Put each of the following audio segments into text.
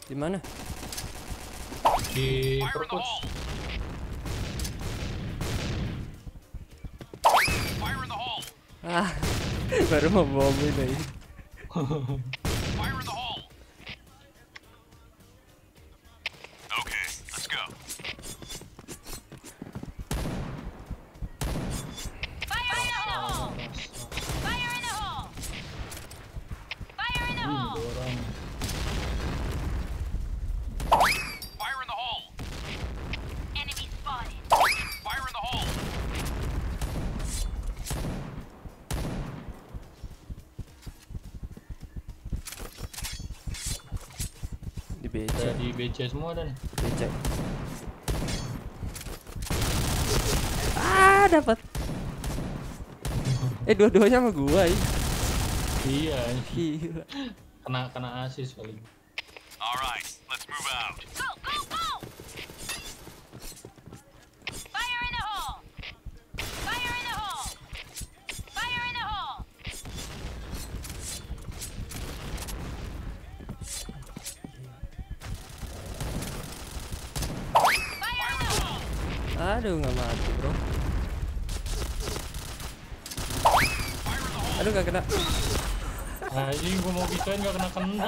Di mana? Di perpus. Ah, baru mau bomin aja. Di BC. Di BC semua dan. BC. Ah, dapat. Dua-duanya sama gua ya. Iya. Gila. Kena asis paling. Alright, let's move out. Go, go, go! Fire in the hole! Fire in the hole! Fire in the hole! Fire in the hole! Aduh, nggak mati, bro. Aduh, nggak kena. Anjing gua mau gituin gak kena.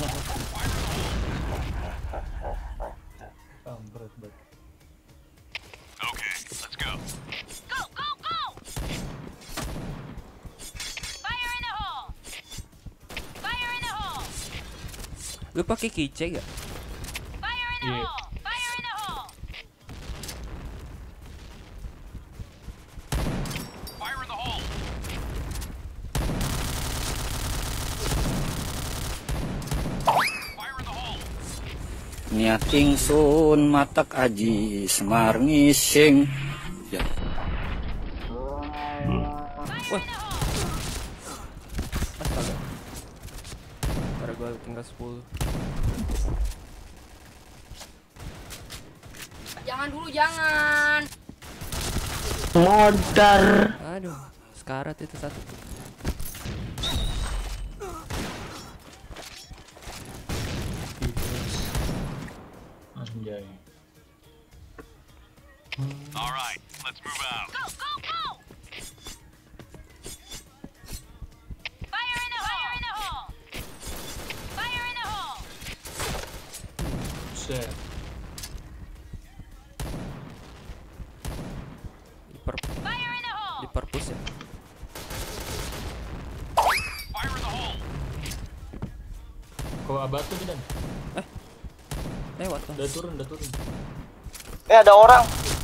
Kampret banget. Okay, let's go. Go, go, go! Fire in the hole! Fire in the hole! Lu pakai keychain gak? Fire in the Iya. hole! Fire in the hole! Fire in the hole! Fire in the hole! Nyaking sun matak aji semar ngising. Ya. Wah. Astaga. Karena gua tinggal 10. Jangan dulu, jangan. Modar. Aduh, sekarat itu satu. Anjay. Alright, let's move out. Go, go, go! Fire in the hole! Fire in the hole! Fire in the hole! Set. Fire in the hole! Di perpus ya. Fire in the hole! Kau abatu dan. Lewat tuh. Udah turun. Ada orang.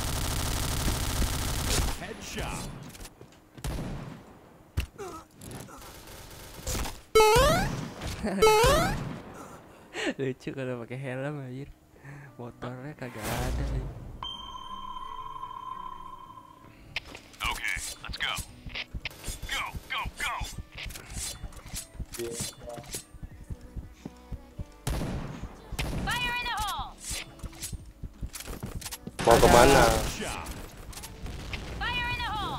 Headshot! Lucu kalau pakai helm anjir. Motornya kagak ada nih. Okay, let's go. Go, go, go! Fire in the hole! Mau kemana? Shot! Fire in the hole!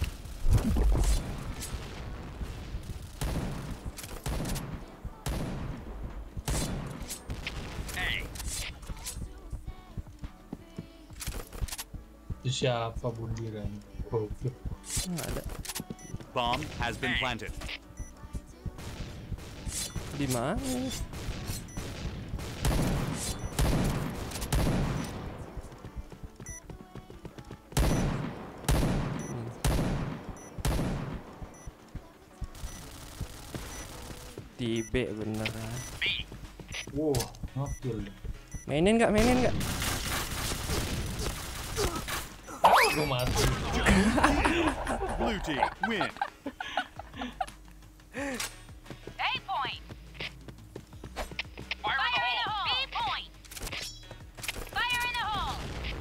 Hey! Itu siapa bundiran? Goblok. Nggak ada. Bomb has been planted. Di mana? Di B beneran. Wow, ngakil. Mainin nggak? Gua mati. Blue team, win! A point! Fire in the hole! B point! Fire in the hole!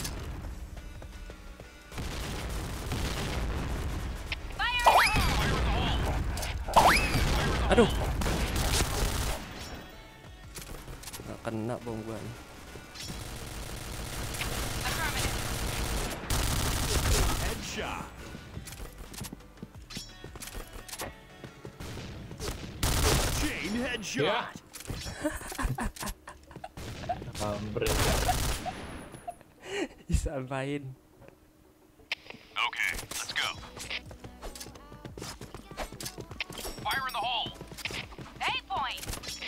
Fire in the hole! Aduh. Nggak kena bom gua nih. Headshot! Chain headshot! Ya. Kampret. Disampain. Okay, let's go. Fire in the hole. A point.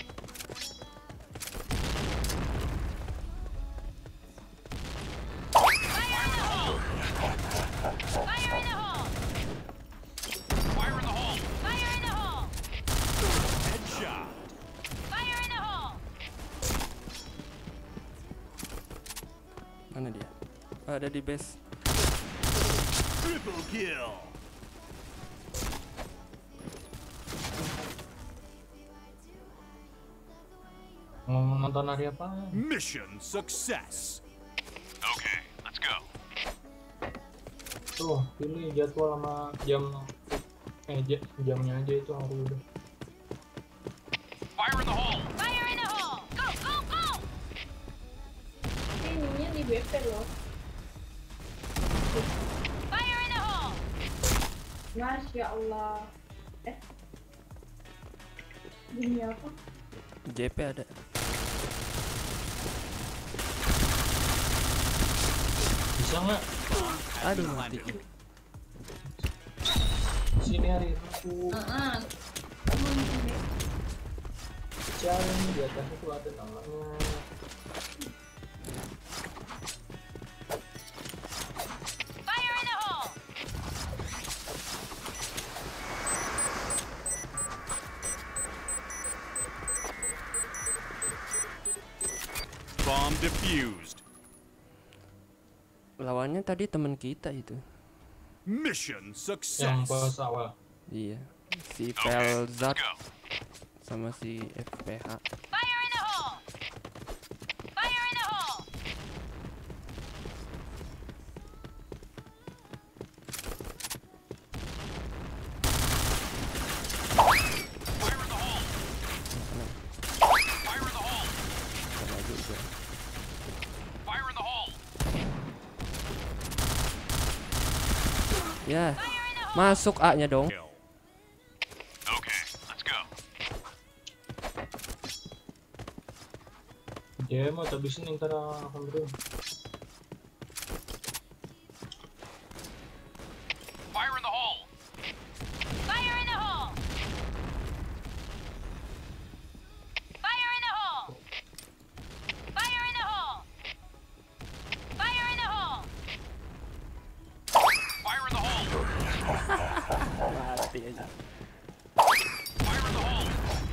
Fire in the hole. Fire in the hole. Fire in the hole. Fire in the hole. Headshot. Fire in the hole. Mana dia? Oh, ada di base. Triple kill. Mau nonton hari apa? Mission success. Okay, let's go. Tuh, pilih jadwal sama jam. Jamnya aja itu hari udah. Fire in the hole. Fire in the hole. Go, go, go. Ininya di BP loh. Fire in the hole. Masya Allah. Bunyi apa? JP ada. Bisa nggak? Aduh, mati. Sini hari aku jalan di atas itu ada namanya. Fire in the hole. Bomb defused. Lawannya tadi teman kita itu. Mission Yang success. pas awal. Iya. Si Okay, Pelzat let's go. sama si FPH. Fire in the hole. Fire in the hole. Fire in the hole. Fire in the hole. Sama juga. Fire in the hole. Ya. Masuk A-nya dong. Kill. Okay, let's go. Dia mau habisin ntar akan berdua. Fire in the hole. Fire in the hole. Fire in the hole. Fire in the hole. Fire in the hole. Fire in the hole. Mati aja. Fire in the hole.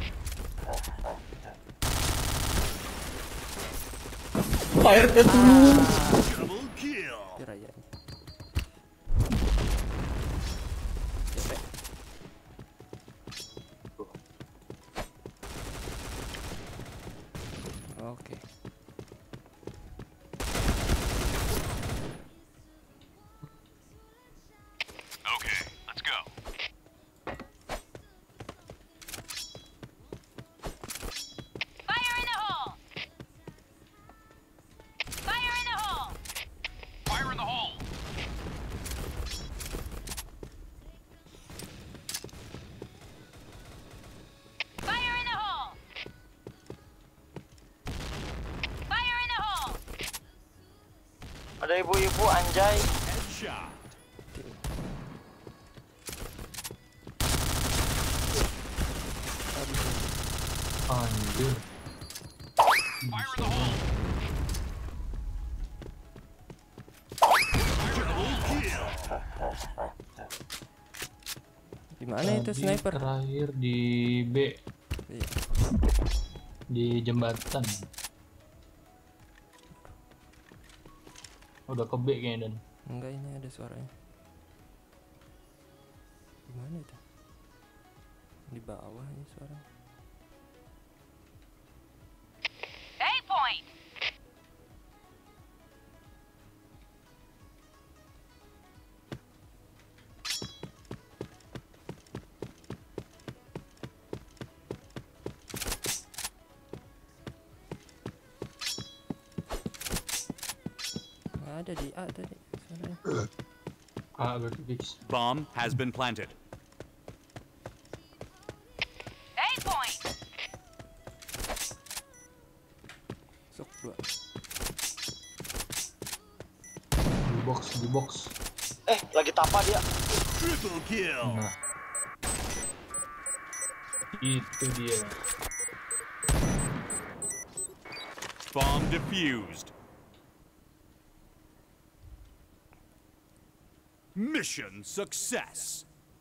Fire ke turun. Double kill. Raya. Oke. Okay, let's go. Fire in the hole. Fire in the hole. Fire in the hole. Fire in the hole. Fire in the hole. Ada ibu-ibu anjay. Headshot. Anjir. Fire in the hole. Double kill. Di mana itu Tadi sniper? terakhir di B, Iya. di jembatan. Udah ke B kayaknya dan. Enggak, ini ada suaranya. Di mana itu? Di bawah ini suara. A point. Ada di A tadi suaranya. Berarti fix. Bomb has been planted. A point. Sok dua. di box. Lagi tapa dia. Triple kill. Nah. Itu dia. Bomb defused. Mission success.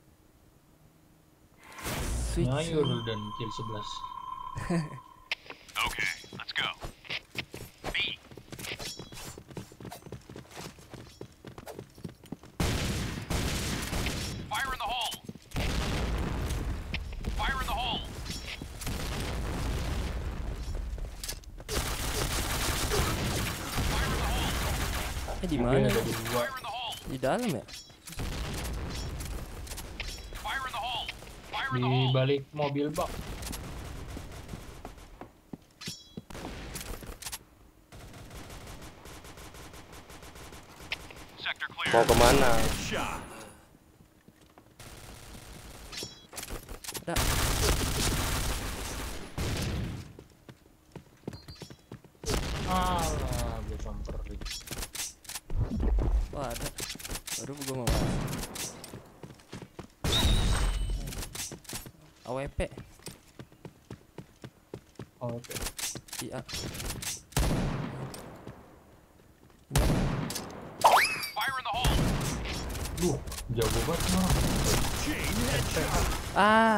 Switch. Nyayur dan kill 11. Okay, let's go. B. Fire in the hole. Fire in the hole. Fire in the hole. Di Dia mana? ada dua. Fire in the hole. Di dalam ya? Fire in the hole. Fire in Di the hole. balik mobil bak. Sector clear. Mau kemana? Shot. Ada. Alah, gue samperin. Wah ada. Baru gue mau masuk. AWP. Oh, oke. Iya. Fire in the hole. Duh, jago banget mah. Chain headshot. Ah.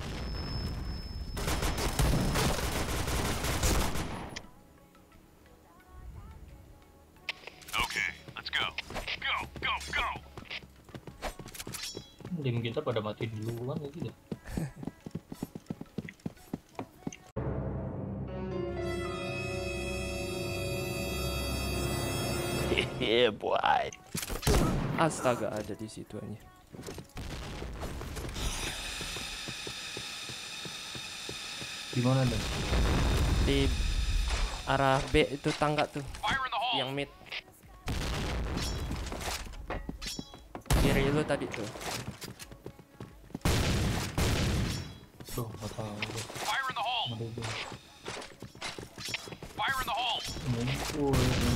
Okay, let's go. Go, go, go. Tim kita pada mati duluan lagi deh. Yeah, boy. Astaga ada di situ aja. Gimana deh? Di arah B itu tangga tuh, Fire in the hole. yang mid. Kiri lu tadi tuh. Duh, nggak tahu deh. Fire in the hole. Ada deh. Fire in the hole. Mumpul.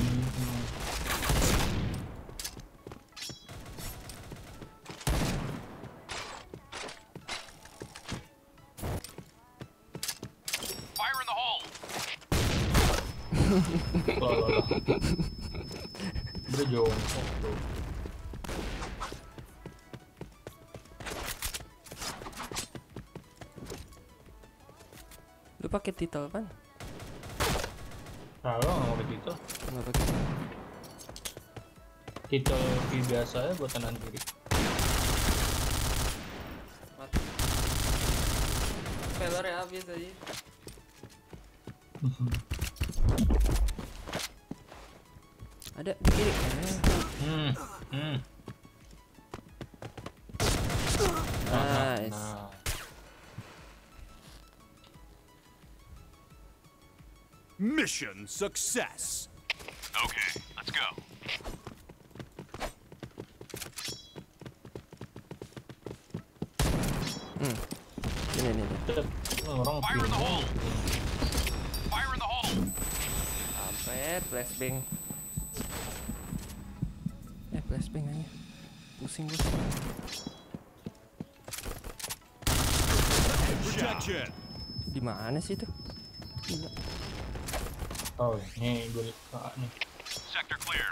Fire in the hole. Lah. Udah jongkok tuh. Lu pakai titel kan? Nah, lo nggak mau gitu. Nggak pakai. Kita biasa ya buat kanan kiri. Pelornya habis aja. Ada di kiri. Nice. Nah, Mission success. Okay, let's go. Ini. orang Fire in the hole. pilih. Fire in the hole. Sampai flashbang. Flashbang aja. Pusing gue. Protection. Di mana sih itu? Gila. Oh, nih gue lihat A nih. Sector clear.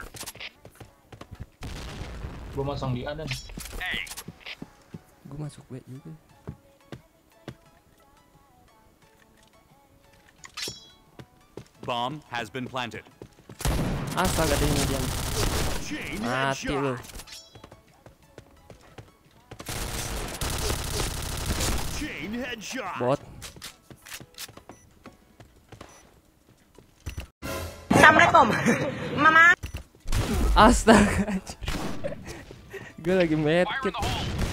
Gue masang di A dan A. Gue masuk B juga. Bomb has been planted. Astaga ada ini dia. Chain Mati lu. headshot. Chain headshot. Bot. Assalamualaikum. Mama. Astaga. Gue lagi Fire in medkit. the hole.